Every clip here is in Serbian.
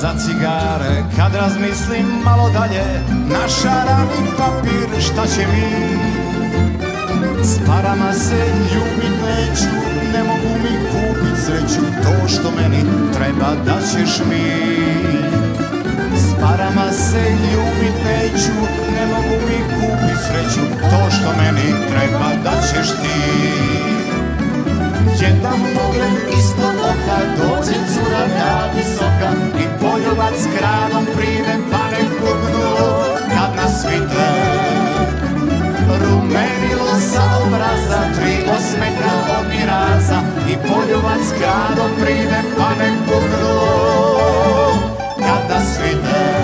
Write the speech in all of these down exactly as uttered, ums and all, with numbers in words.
za cigare. Kad razmislim malo dalje, na šarani papir, šta će mi? S parama se ljubit neću, ne mogu mi kupit sreću. To što meni treba da ćeš mi. S parama se ljubit neću, ne mogu mi kupit sreću. To što meni treba da ćeš ti. Jedan pogled ispod oka, dođe cura ta visoka i poljubac kradom pride pa ne kugnu kad nas vide. Rumenilo sa obraza, tri osmeka od miraza i poljubac kradom pride pa ne kugnu kad nas vide.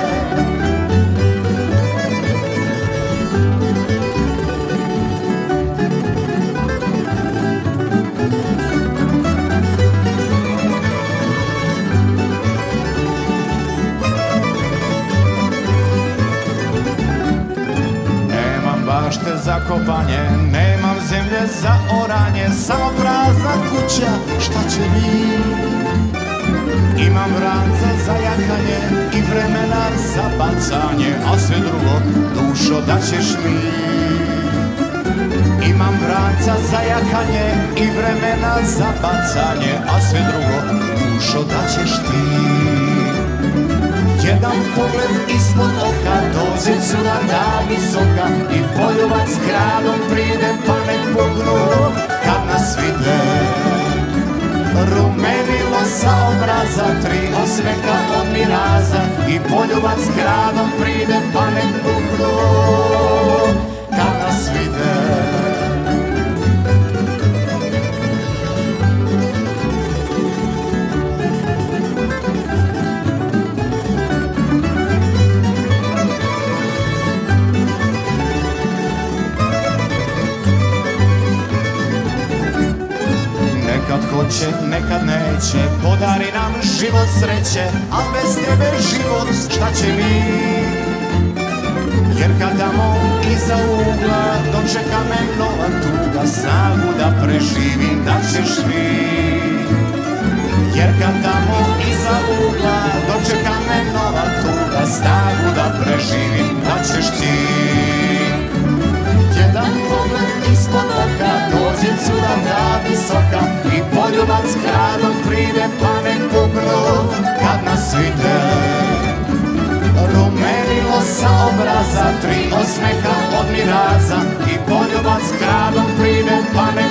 Bašte za kopanje, nemam zemlje za oranje, samo prazna kuća, šta će mi? Imam vranca za jakanje i vremena za bacanje, a sve drugo, dušo, da ćeš mi. Imam vranca za jakanje i vremena za bacanje, a sve drugo, dušo, da ćeš ti. Jedan pogled ispod oka, dođe cura ta visoka i poljubac kradom pride pa ne pognu kad nas vide. Rumenilo sa obraza, tri osmeka od miraza i poljubac kradom pride pa ne pognu kad nas vide. Nekad hoće, nekad neće, podari nam život sreće, a bez tebe život šta će mi? Jer kad tamo iza ugla dočeka me nova tuga, snagu da preživim da ćeš vi. Jer kad tamo iza ugla dočeka me nova tuga, snagu da preživim da ćeš ti. Jedan pogled ispod oka, dođe cura ta visoka i poljubac kradom pride pa ne pugnu kad nas vide. Rumenilo sa obraza, tri osmeka od miraza i poljubac kradom pride pa ne